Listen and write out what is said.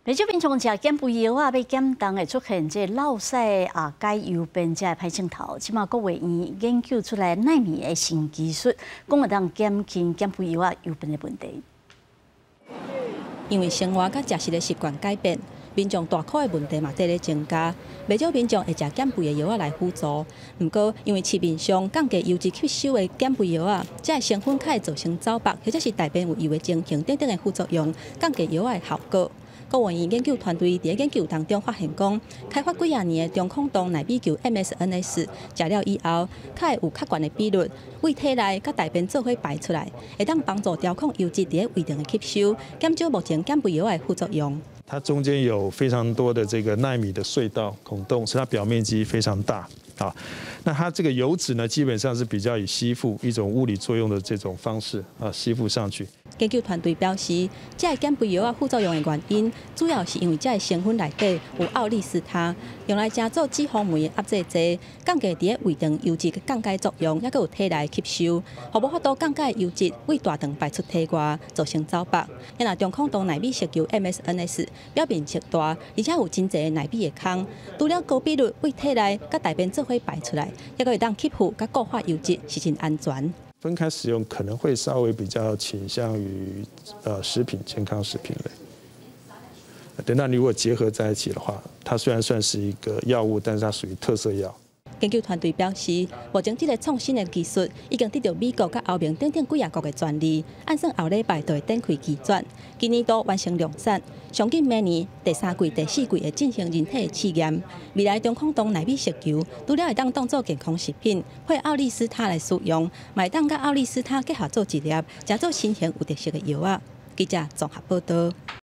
不少民众食减肥药啊，要减重会出现这落屎啊、解油便这歹镜头。即马国卫院研究出来纳米的新技术，讲会当减轻减肥药啊油便的问题。 因为生活甲食食的习惯改变，民众大口的问题嘛在咧增加。不少民众会食减肥的药来辅助，不过因为市面上降低油脂吸收的减肥药啊，这成分可会造成走白，或者是大便有异味情形等等的副作用，降低药的效果。国卫院研究团队伫研究当中发现讲，开发几啊年的中控糖内比球 MSNS 食了以后，较会有较悬的比率，胃体内甲大便做伙排出来，会当帮助调控油脂伫胃中的吸收，减少目前减肥药的副作用。 它中间有非常多的这个纳米的隧道孔洞，所以它表面积非常大。啊，那它这个油脂呢，基本上是比较以吸附一种物理作用的这种方式吸附上去。 研究团队表示，这个减肥药啊副作用的原因，主要是因为这个成分内底有奥利司他，用来加做脂肪酶的压制剂，降低伫胃肠油脂的降解作用，也有体内吸收，互无法度降解油脂胃大肠排出体外，造成走白。因为中控糖内米石球 MSNS 表面积大，而且有真侪内米的空，除了高比率胃体内甲大便做伙排出来，也会当吸附甲固化油脂，是真安全。 分开使用可能会稍微比较倾向于食品健康食品类。等到你如果结合在一起的话，它虽然算是一个药物，但是它属于特色药。 研究团队表示，目前这个创新的技术已经得到美国甲欧盟等几啊国的专利，按算后礼拜就会展开基转，今年度完成量产，上紧明年第3季、第4季会进行人体的试验。未来中控糖内米石球除了会当当做健康食品，配奥利司他来使用，嘛会当甲奥利司他结合做一粒，食做新型有特色的药啊。记者综合报道。